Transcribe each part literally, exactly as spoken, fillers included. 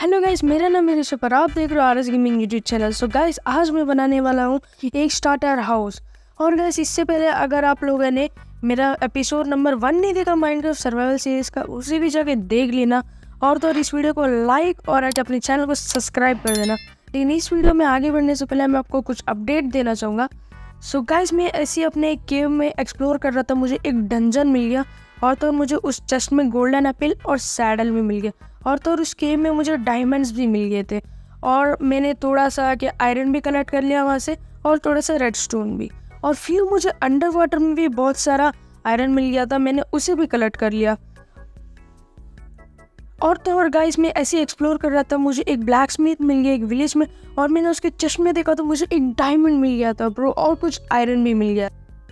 Hello guys, मेरा नाम है ऋषभ और आप देख रहे हो R S gaming YouTube channel. So guys, आज मैं बनाने वाला हूँ एक स्टार्टर हाउस। और गाइस, इससे पहले अगर आप लोगों ने मेरा एपिसोड नंबर वन नहीं देखा माइनक्राफ्ट सर्वाइवल सीरीज का, उसे भी जाके देख लेना। और तो और इस वीडियो को लाइक और अपने चैनल को सब्सक्राइब कर देना। लेकिन इस वीडियो में आगे बढ़ने से पहले मैं आपको कुछ अपडेट देना चाहूँगा। सो गाइस, मैं ऐसे अपने एक केव में एक्सप्लोर कर रहा था, मुझे एक डंजन मिल गया। और तो मुझे उस चेस्ट में गोल्डन एप्पल और सैडल भी मिल गया। और तो उस केव में मुझे डायमंड्स भी मिल गए थे। और मैंने थोड़ा सा कि आयरन भी कलेक्ट कर लिया वहाँ से, और थोड़ा सा रेडस्टोन भी। और फिर मुझे अंडर वाटर में भी बहुत सारा आयरन मिल गया था, मैंने उसे भी कलेक्ट कर लिया। और तो और गाइस, मैं ऐसे एक्सप्लोर कर रहा था, मुझे एक ब्लैक स्मिथ मिल गया एक विलेज में। और मैंने उसके चेस्ट में देखा तो मुझे एक डायमंड मिल गया था ब्रो, और कुछ आयरन भी मिल गया।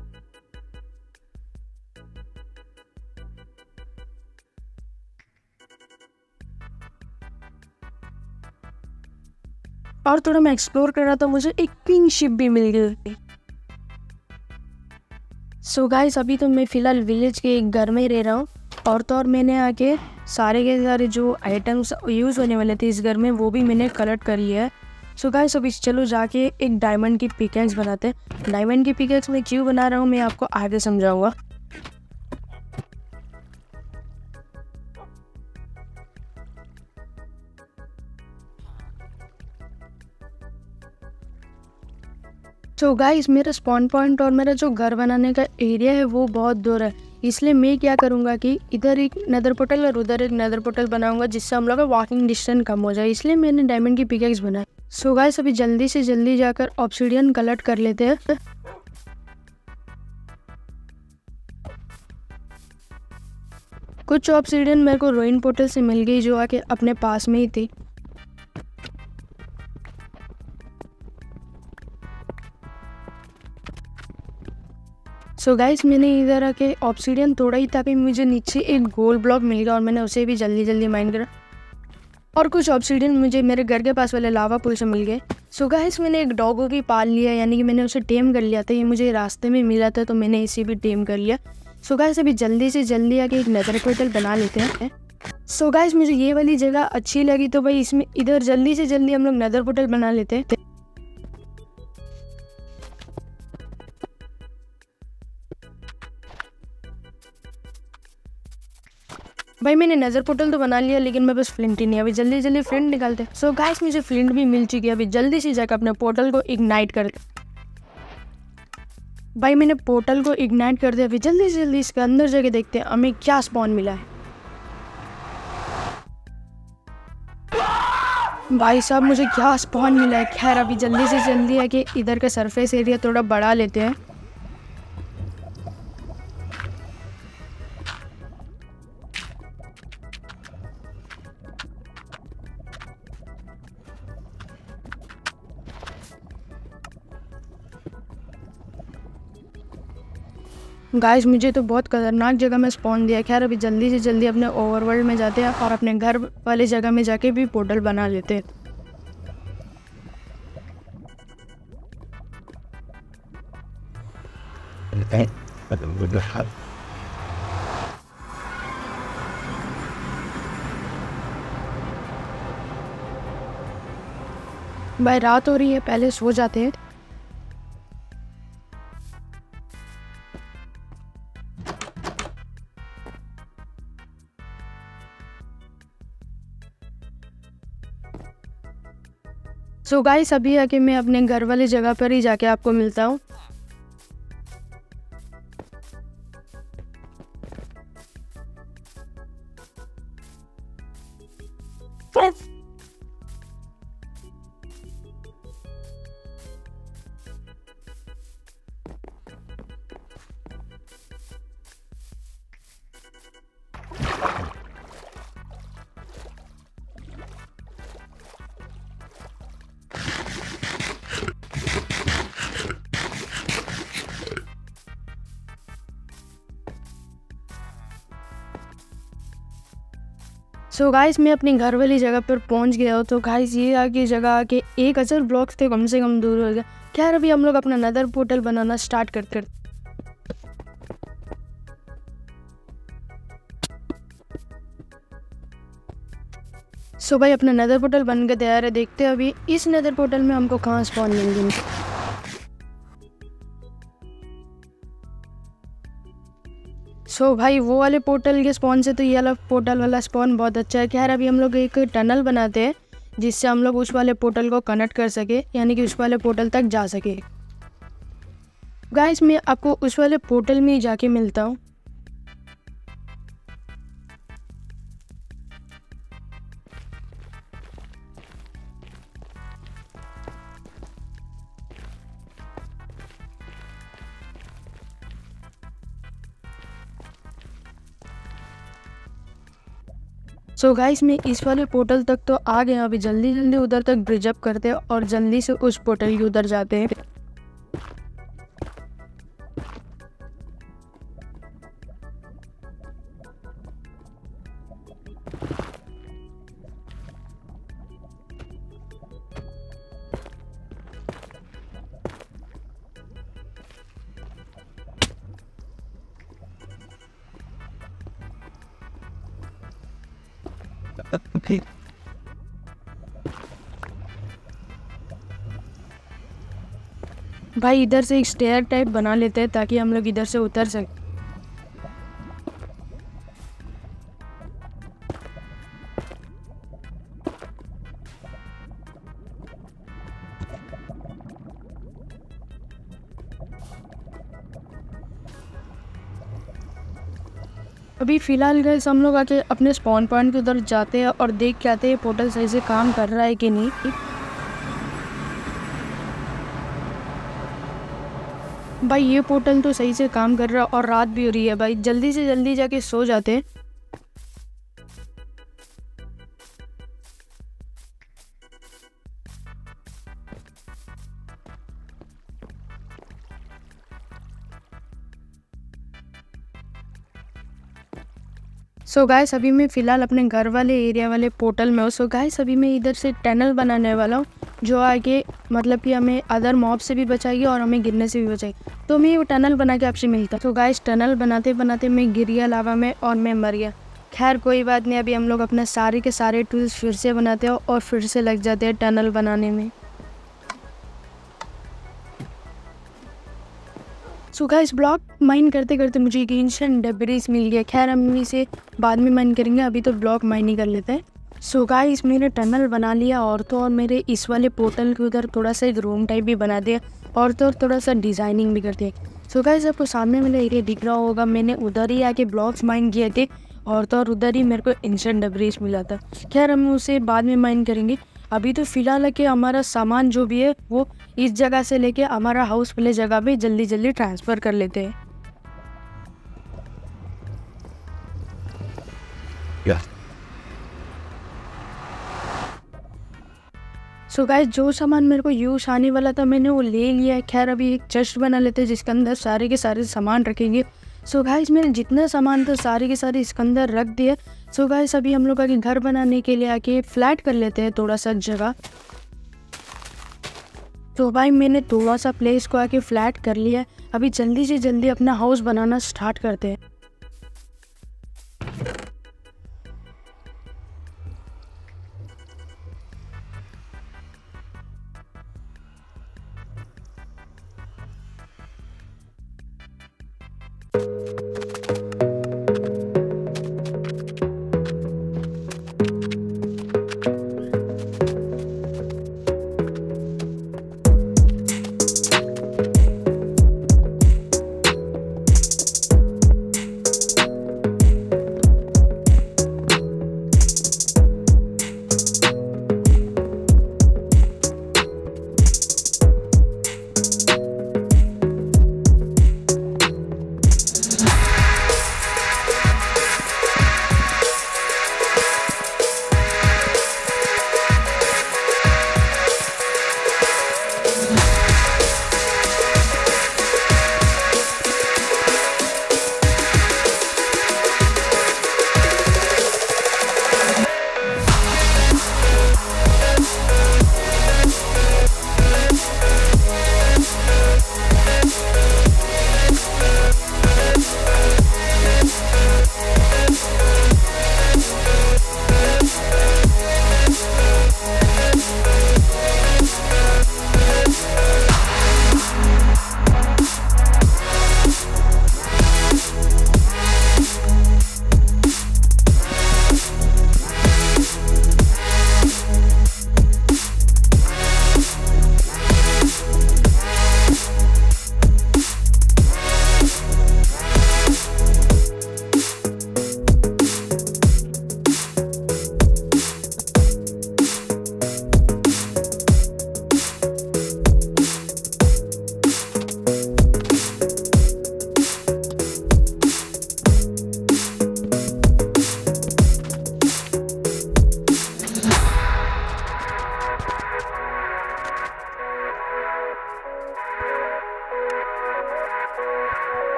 और थोड़ा मैं एक्सप्लोर कर रहा था, मुझे एक पिंक शिप भी मिल गई। सो गाइस, अभी तो मैं फ़िलहाल विलेज के एक घर में रह रहा हूँ। और तो और मैंने आके सारे के सारे जो आइटम्स यूज़ होने वाले थे इस घर में, वो भी मैंने कलेक्ट कर लिया है। सो गाइस, अभी चलो जाके एक डायमंड की पिकेक्स बनाते हैं। डायमंड की पिकेक्स मैं क्यों बना रहा हूँ मैं आपको आगे समझाऊंगा। तो गाइस, मेरा स्पॉन पॉइंट और मेरा जो घर बनाने का एरिया है वो बहुत दूर है। इसलिए मैं क्या करूँगा कि इधर एक नेदर पोर्टल और उधर एक नेदर पोर्टल बनाऊंगा, जिससे हम लोग का वॉकिंग डिस्टेंस कम हो जाए। इसलिए मैंने डायमंड की पिकेक्स बनाई। सो गाइस, अभी जल्दी से जल्दी जाकर ऑब्सिडियन कलेक्ट कर लेते हैं। कुछ ऑब्सिडियन मेरे को रोइन पोर्टल से मिल गई, जो आके अपने पास में ही थी। सो so गाइस, मैंने इधर आके ऑब्सिडियन तोड़ा ही ताकि मुझे नीचे एक गोल्ड ब्लॉक मिल गया, और मैंने उसे भी जल्दी जल्दी माइन करा। और कुछ ऑब्सिडियन मुझे मेरे घर के पास वाले लावा पुल से मिल गए। सो so गाइस, मैंने एक डॉगो भी पाल लिया, यानी कि मैंने उसे टेम कर लिया था। ये मुझे रास्ते में मिला था तो मैंने इसे भी टेम कर लिया। सो so गाइस, अभी जल्दी से जल्दी आके एक नेदर पोर्टल बना लेते हैं। सो so गाइस, मुझे ये वाली जगह अच्छी लगी तो भाई इसमें इधर जल्दी से जल्दी हम लोग नेदर पोर्टल बना लेते हैं। भाई मैंने नज़र पोर्टल तो बना लिया, लेकिन मैं बस फ्लिंट ही नहीं। अभी जल्दी जल्दी फ्लिंट निकालते। सो गाइस, मुझे फ्लिंट भी मिल चुकी है। अभी जल्दी से जाकर अपने पोर्टल को इग्नाइट करते। भाई मैंने पोर्टल को इग्नाइट कर दिया। अभी जल्दी से जल्दी इसके अंदर जाके देखते हैं हमें क्या स्पॉन मिला है। भाई साहब, मुझे क्या स्पॉन मिला है। खैर, अभी जल्दी से जल्दी है कि इधर का सरफेस एरिया थोड़ा बढ़ा लेते हैं। गाइस, मुझे तो बहुत खतरनाक जगह में स्पॉन दिया। खैर, अभी जल्दी से जल्दी अपने ओवरवर्ल्ड में जाते हैं और अपने घर वाले जगह में जाके भी पोर्टल बना लेते हैं। भाई रात हो रही है, पहले सो जाते हैं। सो गाइस, अभी आके मैं अपने घर वाली जगह पर ही जाके आपको मिलता हूँ। सो so गाइस, मैं अपनी घर वाली जगह पर पहुंच गया हूँ। तो गाइस, ये आगे जगह आके एक हजार ब्लॉक्स थे कम से कम दूर हो गया। खैर, अभी हम लोग अपना नेदर पोर्टल बनाना स्टार्ट करते हैं। सो भाई अपना नेदर पोर्टल बन के तैयार है। देखते हैं अभी इस नेदर पोर्टल में हमको कहाँ स्पॉन मिलेंगे। सो so, भाई वो वाले पोर्टल के स्पॉन से तो ये वाला पोर्टल वाला स्पॉन बहुत अच्छा है। खैर अभी हम लोग एक टनल बनाते हैं जिससे हम लोग उस वाले पोर्टल को कनेक्ट कर सके, यानी कि उस वाले पोर्टल तक जा सके। गाइस मैं आपको उस वाले पोर्टल में ही जाके मिलता हूँ। सो so गाइस मैं इस वाले पोर्टल तक तो आ गया। अभी जल्दी जल्दी उधर तक ब्रिज अप करते हैं और जल्दी से उस पोर्टल के उधर जाते हैं। भाई इधर से एक स्टेयर टाइप बना लेते हैं ताकि हम लोग इधर से उतर सकें। अभी फ़िलहाल गाइस हम लोग आके अपने स्पॉन पॉइंट के उधर जाते हैं और देख के आते हैं पोर्टल सही से काम कर रहा है कि नहीं। भाई ये पोर्टल तो सही से काम कर रहा है और रात भी हो रही है। भाई जल्दी से जल्दी जाके सो जाते हैं। सो so गाइस अभी मैं फ़िलहाल अपने घर वाले एरिया वाले पोर्टल में हूँ। सो गाइस अभी मैं इधर से टनल बनाने वाला हूँ जो आगे मतलब कि हमें अदर मॉब से भी बचाएगी और हमें गिरने से भी बचाएगी। तो मैं वो टनल बना के आपसे मिलता हूँ। तो गाइस टनल बनाते बनाते मैं गिर गया लावा में और मैं मर गया। खैर कोई बात नहीं, अभी हम लोग अपने सारे के सारे टूल्स फिर से बनाते हैं और फिर से लग जाते हैं टनल बनाने में। सो गाइस ब्लॉक माइन करते करते मुझे एक एंशिएंट डेब्रिस मिल गया। खैर हम इसे बाद में माइन करेंगे, अभी तो ब्लॉक माइन ही कर लेते हैं। सो गाइस मैंने टनल बना लिया और तो और मेरे इस वाले पोर्टल के उधर थोड़ा सा एक रूम टाइप भी बना दिया और तो और थोड़ा सा डिज़ाइनिंग भी कर दिया। सो गाइस आपको सामने मेरा एरिया दिख रहा होगा, मैंने उधर ही आके ब्लॉक्स माइन किए थे और तो और उधर ही मेरे को एंशिएंट डेब्रिस मिला था। खैर हम उसे बाद में माइन करेंगे। अभी तो फ़िलहाल है कि हमारा सामान जो भी है वो इस जगह से लेके हमारा हाउस वाले जगह पे जल्दी जल्दी ट्रांसफ़र कर लेते हैं। Yeah. सो so गाइस जो सामान मेरे को यूज़ आने वाला था मैंने वो ले लिया है। खैर अभी एक चेस्ट बना लेते हैं जिसके अंदर सारे के सारे सामान रखेंगे। सो so गाइस मैंने जितना सामान था सारे के सारे इसके अंदर रख दिए। सो so गाइस अभी हम लोग आगे घर बनाने के लिए आके फ्लैट कर लेते हैं थोड़ा सा जगह। तो भाई मैंने थोड़ा सा प्लेस को आके फ्लैट कर लिया। अभी जल्दी से जल्दी अपना हाउस बनाना स्टार्ट करते हैं।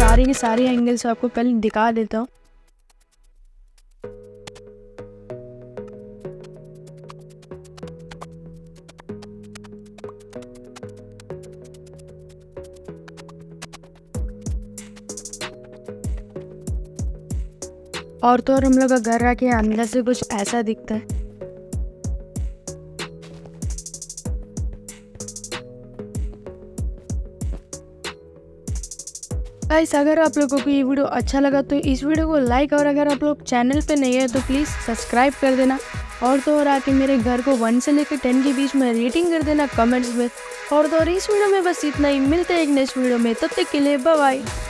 सारी की सारी एंगल से आपको पहले दिखा देता हूँ। और तो और हम लोग का घर रखे अंदर से कुछ ऐसा दिखता है। गाइस अगर आप लोगों को ये वीडियो अच्छा लगा तो इस वीडियो को लाइक, और अगर आप लोग चैनल पे नहीं है तो प्लीज़ सब्सक्राइब कर देना। और तो और आके मेरे घर को वन से लेकर टेन के बीच में रेटिंग कर देना कमेंट्स में। और तो और इस वीडियो में बस इतना ही, मिलते हैं एक नेक्स्ट वीडियो में, तब तक के लिए बाय बाय।